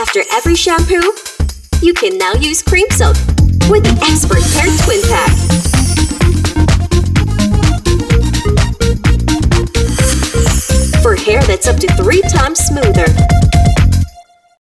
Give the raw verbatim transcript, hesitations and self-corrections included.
After every shampoo, you can now use Cream Silk with the Expert Paired Twin Pack. For hair that's up to three times smoother.